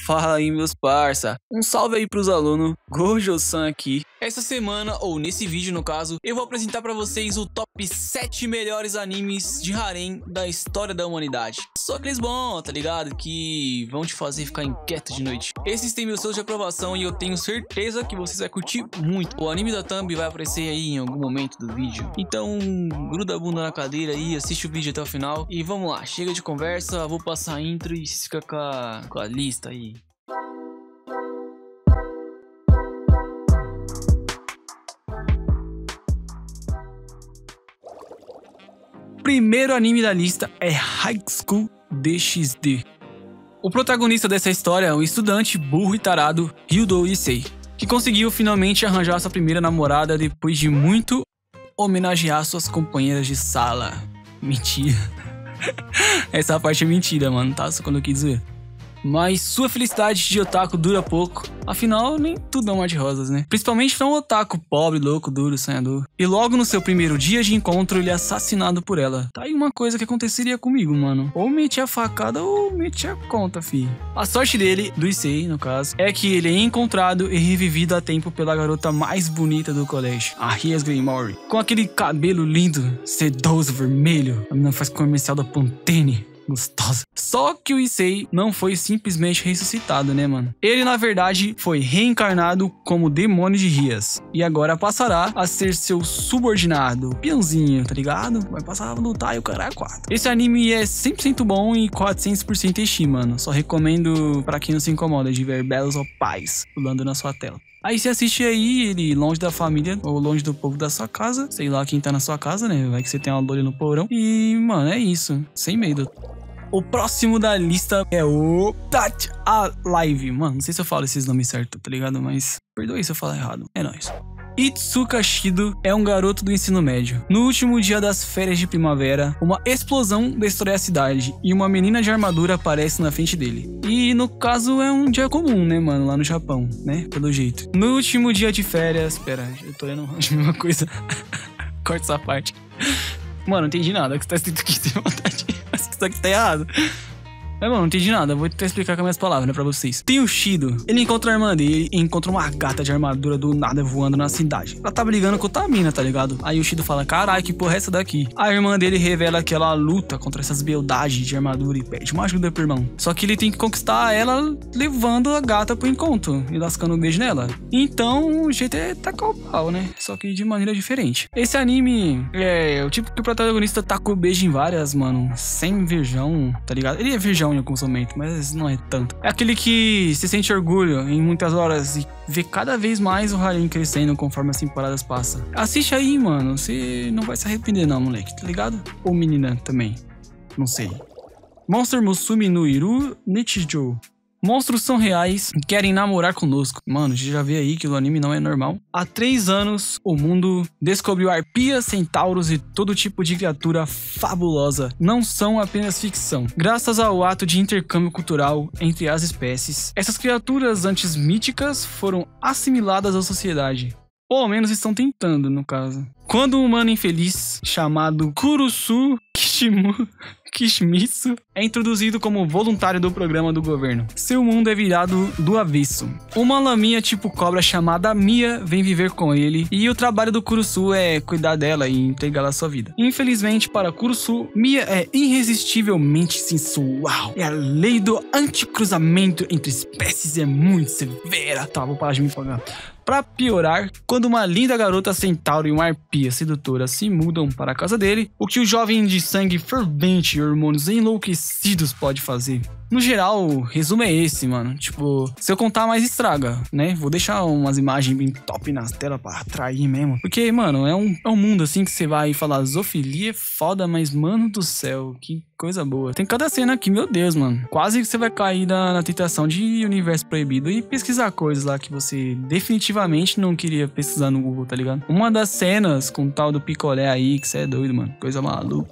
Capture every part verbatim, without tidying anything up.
Fala aí, meus parça. Um salve aí pros alunos. Gojo-san aqui. Essa semana, ou nesse vídeo no caso, eu vou apresentar pra vocês o top sete melhores animes de harém da história da humanidade. Só aqueles bons, tá ligado? Que vão te fazer ficar inquieto de noite. Esses têm meu selo de aprovação e eu tenho certeza que vocês vão curtir muito. O anime da Thumb vai aparecer aí em algum momento do vídeo. Então, gruda a bunda na cadeira aí, assiste o vídeo até o final. E vamos lá, chega de conversa, vou passar a intro e fica com a, com a lista aí. Primeiro anime da lista é High School D X D. O protagonista dessa história é um estudante burro e tarado, Ryudo Issei, que conseguiu finalmente arranjar sua primeira namorada depois de muito homenagear suas companheiras de sala. Mentira. Essa parte é mentira, mano, tá? Só quando eu quis dizer. Mas sua felicidade de otaku dura pouco. Afinal, nem tudo é um mar de rosas, né? Principalmente pra um otaku pobre, louco, duro, sonhador. E logo no seu primeiro dia de encontro, ele é assassinado por ela. Tá aí uma coisa que aconteceria comigo, mano. Ou meti a facada ou meti a conta, fi. A sorte dele, do Issei, no caso, é que ele é encontrado e revivido a tempo pela garota mais bonita do colégio, a Rias Greymore. Com aquele cabelo lindo, sedoso, vermelho. A menina faz comercial da Pantene. Gostosa. Só que o Issei não foi simplesmente ressuscitado, né, mano? Ele, na verdade, foi reencarnado como demônio de Rias. E agora passará a ser seu subordinado. Peãozinho, tá ligado? Vai passar a lutar e o cara é quatro. Esse anime é cem por cento bom e quatrocentos por cento eixi, mano. Só recomendo pra quem não se incomoda de ver belos opais pulando na sua tela. Aí você assiste aí ele longe da família ou longe do povo da sua casa. Sei lá quem tá na sua casa, né? Vai que você tem uma loira no porão. E, mano, é isso. Sem medo. O próximo da lista é o Touch Alive. Mano, não sei se eu falo esses nomes certos, tá ligado? Mas perdoe se eu falar errado. É nóis. Itsuka Shido é um garoto do ensino médio. No último dia das férias de primavera, uma explosão destrói a cidade e uma menina de armadura aparece na frente dele. E no caso é um dia comum, né, mano? Lá no Japão, né? Pelo jeito. No último dia de férias... Pera, eu tô lendo a mesma coisa. Corta essa parte. Mano, não entendi nada. O que tá escrito aqui tem vontade. Isso aqui tá errado. Mas, mano, não entendi nada. Vou tentar explicar com as minhas palavras, né, pra vocês. Tem o Shido. Ele encontra a irmã dele e encontra uma gata de armadura do nada voando na cidade. Ela tá brigando com outra mina, tá ligado? Aí o Shido fala, carai, que porra é essa daqui? A irmã dele revela que ela luta contra essas beldades de armadura e pede uma ajuda pro irmão. Só que ele tem que conquistar ela levando a gata pro encontro e lascando um beijo nela. Então, o jeito é tacar o pau, né? Só que de maneira diferente. Esse anime é o tipo que o protagonista taca o beijo em várias, mano. Sem virgão, tá ligado? Ele é virgão em alguns momentos, mas não é tanto. É aquele que se sente orgulho em muitas horas e vê cada vez mais o harém crescendo conforme as temporadas passam. Assiste aí, mano. Você não vai se arrepender não, moleque, tá ligado? Ou menina também. Não sei. Monster Musume no Iru Nichijou. Monstros são reais e querem namorar conosco. Mano, você já vê aí que o anime não é normal. Há três anos, o mundo descobriu arpias, centauros e todo tipo de criatura fabulosa. Não são apenas ficção. Graças ao ato de intercâmbio cultural entre as espécies, essas criaturas antes míticas foram assimiladas à sociedade. Ou ao menos estão tentando, no caso. Quando um humano infeliz, chamado Kurusu Kishimu... Kishimitsu é introduzido como voluntário do programa do governo. Seu mundo é virado do avesso. Uma laminha tipo cobra chamada Mia vem viver com ele e o trabalho do Kurusu é cuidar dela e entregá-la à sua vida. Infelizmente para Kurusu, Mia é irresistivelmente sensual e a lei do anticruzamento entre espécies é muito severa. Tá, vou parar de me empolgar. Pra piorar, quando uma linda garota centauro e uma arpia sedutora se mudam para a casa dele, o que o jovem de sangue fervente e hormônios enlouquecidos pode fazer? No geral, o resumo é esse, mano. Tipo, se eu contar mais estraga, né? Vou deixar umas imagens bem top nas telas pra atrair mesmo. Porque, mano, é um, é um mundo assim que você vai falar zoofilia é foda, mas, mano do céu, que coisa boa. Tem cada cena aqui, meu Deus, mano. Quase que você vai cair na, na tentação de universo proibido e pesquisar coisas lá que você definitivamente não queria pesquisar no Google, tá ligado? Uma das cenas com o tal do picolé aí, que você é doido, mano. Coisa maluca.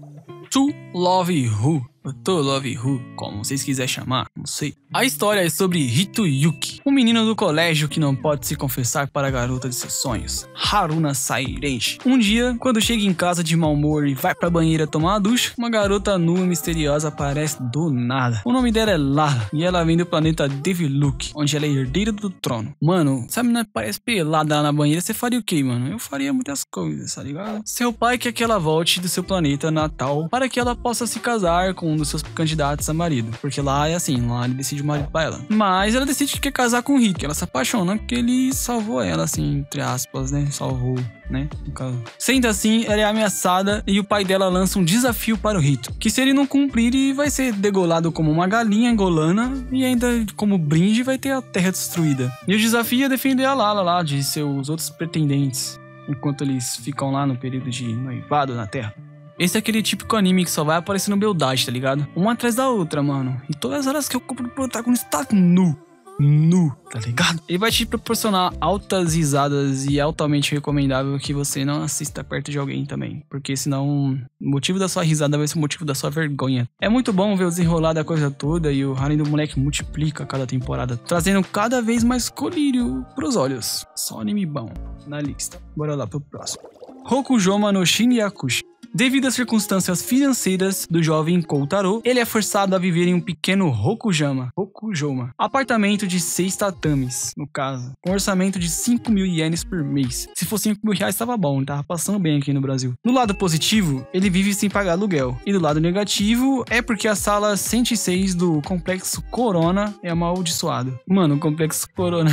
To Love Who. To Love Who, como vocês quiserem chamar, não sei. A história é sobre Hitoyuki, um menino do colégio que não pode se confessar para a garota de seus sonhos, Haruna Saireishi. Um dia, quando chega em casa de mau humor e vai pra banheira tomar uma ducha, uma garota nua e misteriosa aparece do nada. O nome dela é Lara e ela vem do planeta Deviluk, onde ela é herdeira do trono. Mano, se a menina parece pelada lá na banheira, você faria o quê, mano? Eu faria muitas coisas, tá ligado? Seu pai quer que ela volte do seu planeta natal para que ela possa se casar com um dos seus candidatos a marido. Porque lá é assim, lá ele decide o marido pra ela. Mas ela decide que quer casar com o Rick. Ela se apaixona porque ele salvou ela, assim, entre aspas, né? Salvou, né? No caso. Sendo assim, ela é ameaçada e o pai dela lança um desafio para o Rito, que se ele não cumprir, ele vai ser degolado como uma galinha angolana e ainda como brinde vai ter a terra destruída. E o desafio é defender a Lala lá de seus outros pretendentes, enquanto eles ficam lá no período de noivado na terra. Esse é aquele típico anime que só vai aparecendo beldade, tá ligado? Uma atrás da outra, mano. E todas as horas que eu compro o protagonista tá nu. Nu, tá ligado? Ele vai te proporcionar altas risadas e é altamente recomendável que você não assista perto de alguém também. Porque senão o motivo da sua risada vai ser o motivo da sua vergonha. É muito bom ver o desenrolar da coisa toda e o harem do moleque multiplica a cada temporada, trazendo cada vez mais colírio pros olhos. Só anime bom na lista. Bora lá pro próximo. Rokujoma no Shinyakushi. Devido às circunstâncias financeiras do jovem Koutaro, ele é forçado a viver em um pequeno Rokujama, Rokujoma, apartamento de seis tatames, no caso, com orçamento de cinco mil ienes por mês. Se fosse cinco mil reais tava bom, tava passando bem aqui no Brasil. No lado positivo, ele vive sem pagar aluguel, e do lado negativo é porque a sala cento e seis do Complexo Corona é amaldiçoado. Mano, o Complexo Corona...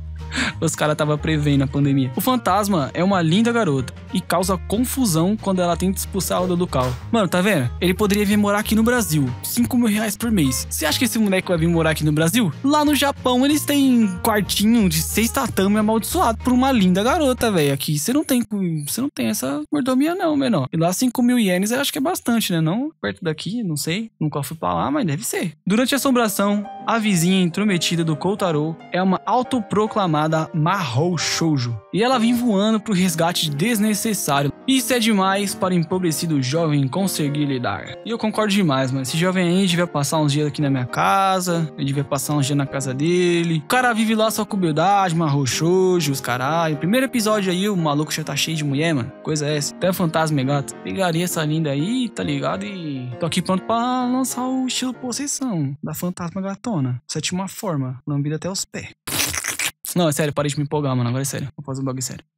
Os caras tava prevendo a pandemia. O fantasma é uma linda garota e causa confusão quando ela tenta expulsar ela do local. Mano, tá vendo? Ele poderia vir morar aqui no Brasil. cinco mil reais por mês. Você acha que esse moleque vai vir morar aqui no Brasil? Lá no Japão eles têm quartinho de seis tatame amaldiçoado por uma linda garota, velho. Aqui você não tem você não tem essa mordomia não, menor. E lá cinco mil ienes eu acho que é bastante, né? Não perto daqui, não sei. Nunca fui pra lá, mas deve ser. Durante a assombração, a vizinha intrometida do Koutaro é uma autoproclamada Mahou Shoujo, e ela vem voando pro resgate desnecessário. Isso é demais para o empobrecido jovem conseguir lidar. E eu concordo demais, mano. Esse jovem aí devia passar uns dias aqui na minha casa, ele devia passar uns dias na casa dele. O cara vive lá só com beldade, Mahou Shoujo, os caralho. Primeiro episódio aí, o maluco já tá cheio de mulher, mano. Coisa é essa. Até fantasma é gato. Pegaria essa linda aí, tá ligado? E tô aqui pronto pra lançar o estilo possessão da fantasma gatona. Sétima forma, lambida até os pés. Não, é sério, parei de me empolgar, mano. Agora é sério. Vou fazer um bagulho sério.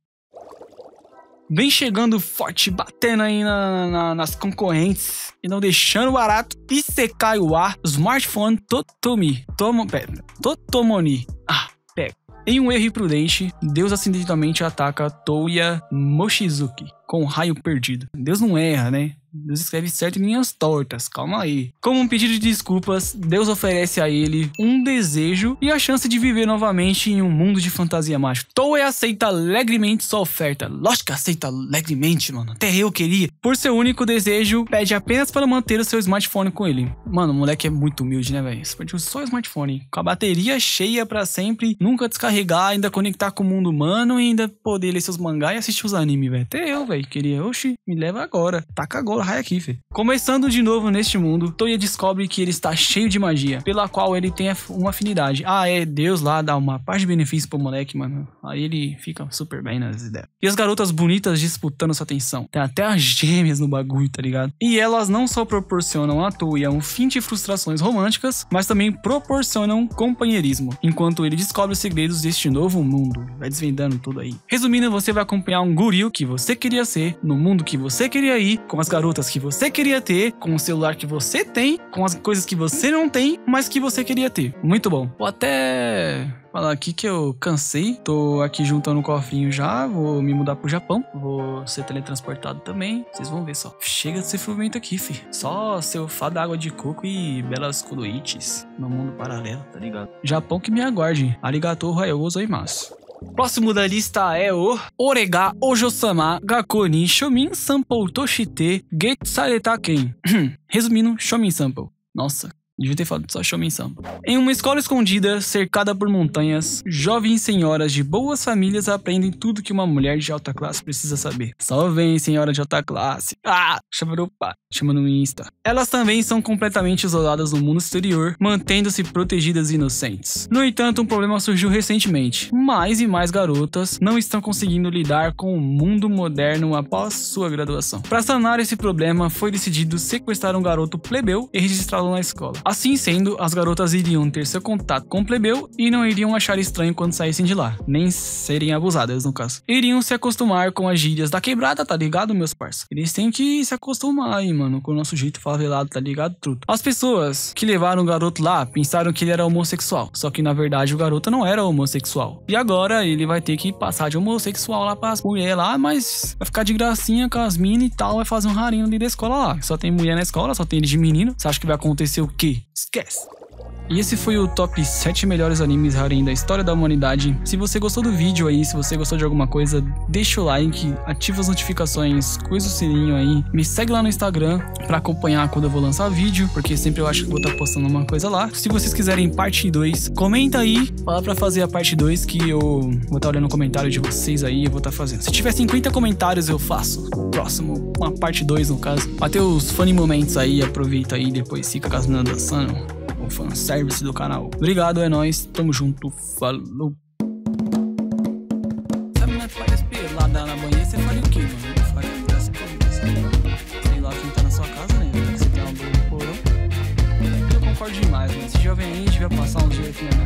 Vem chegando forte, batendo aí na, na, nas concorrentes e não deixando barato. Isekai wa Smartphone Totomi. Tomo, pera, Totomoni. Ah, pega. Em um erro imprudente, Deus acidentalmente ataca Touya Mochizuki com um raio perdido. Deus não erra, né? Deus escreve certo em linhas tortas, calma aí. Como um pedido de desculpas, Deus oferece a ele um desejo e a chance de viver novamente em um mundo de fantasia mágica. Toei aceita alegremente sua oferta. Lógico que aceita alegremente, mano. Até eu queria. Por seu único desejo, pede apenas para manter o seu smartphone com ele. Mano, o moleque é muito humilde, né, velho? Você pediu só o smartphone, com a bateria cheia pra sempre, nunca descarregar, ainda conectar com o mundo humano e ainda poder ler seus mangás e assistir os animes, velho. Até eu, velho, queria. Oxi, me leva agora. Taca agora. Raio aqui, filho. Começando de novo neste mundo, Touya descobre que ele está cheio de magia, pela qual ele tem uma afinidade. Ah, é, Deus lá dá uma parte de benefício pro moleque, mano. Aí ele fica super bem nas ideias. E as garotas bonitas disputando sua atenção. Tem até as gêmeas no bagulho, tá ligado? E elas não só proporcionam a Touya um fim de frustrações românticas, mas também proporcionam companheirismo, enquanto ele descobre os segredos deste novo mundo. Vai desvendando tudo aí. Resumindo, você vai acompanhar um guri que você queria ser, no mundo que você queria ir, com as garotas que você queria ter, com o celular que você tem, com as coisas que você não tem, mas que você queria ter. Muito bom. Vou até falar aqui que eu cansei. Tô aqui juntando o cofrinho já. Vou me mudar pro Japão. Vou ser teletransportado também. Vocês vão ver só. Chega de sofrimento aqui, fi. Só seu fada água de coco e belas kudoichis no mundo paralelo, tá ligado? Japão que me aguarde. Arigatou hayou gozaimasu. Próximo da lista é o Orega Ojo-sama Gakko ni Shomin Sample Toshite Getsareta Ken. Resumindo, Shomin Sample. Nossa, Devia ter falado só Shonen Samba. Em uma escola escondida, cercada por montanhas, jovens senhoras de boas famílias aprendem tudo que uma mulher de alta classe precisa saber. Só vem, senhora de alta classe. Ah, chama no pai, chama no Insta. Elas também são completamente isoladas no mundo exterior, mantendo-se protegidas e inocentes. No entanto, um problema surgiu recentemente. Mais e mais garotas não estão conseguindo lidar com o mundo moderno após sua graduação. Para sanar esse problema, foi decidido sequestrar um garoto plebeu e registrá-lo na escola. Assim sendo, as garotas iriam ter seu contato com o plebeu e não iriam achar estranho quando saíssem de lá, nem serem abusadas no caso. Iriam se acostumar com as gírias da quebrada, tá ligado, meus parça? Eles têm que se acostumar aí, mano, com o nosso jeito favelado, tá ligado, truto? As pessoas que levaram o garoto lá pensaram que ele era homossexual, só que na verdade o garoto não era homossexual. E agora ele vai ter que passar de homossexual lá pras mulheres lá, mas vai ficar de gracinha com as minas e tal, vai fazer um rarinho ali da escola lá. Só tem mulher na escola, só tem ele de menino. Você acha que vai acontecer o quê? Esquece! E esse foi o top sete melhores animes harem da história da humanidade. Se você gostou do vídeo aí, se você gostou de alguma coisa, deixa o like, ativa as notificações, coisa o sininho aí. Me segue lá no Instagram pra acompanhar quando eu vou lançar vídeo, porque sempre eu acho que vou estar postando uma coisa lá. Se vocês quiserem parte dois, comenta aí, fala pra fazer a parte dois que eu vou estar olhando o comentário de vocês aí, eu vou estar fazendo. Se tiver cinquenta comentários eu faço. Próximo, uma parte dois no caso. Até os funny momentos aí, aproveita aí, depois fica com as meninas dançando. O fanservice do canal. Obrigado, é nóis. Tamo junto. Falou. Se a menina faz pelada na banheira, você faria o quê, mano? Eu faria das coisas. Sei lá quem tá na sua casa, né? Que você tem uma boa no porão. Eu concordo demais, mano. Esse jovem aí devia passar uns dias aqui na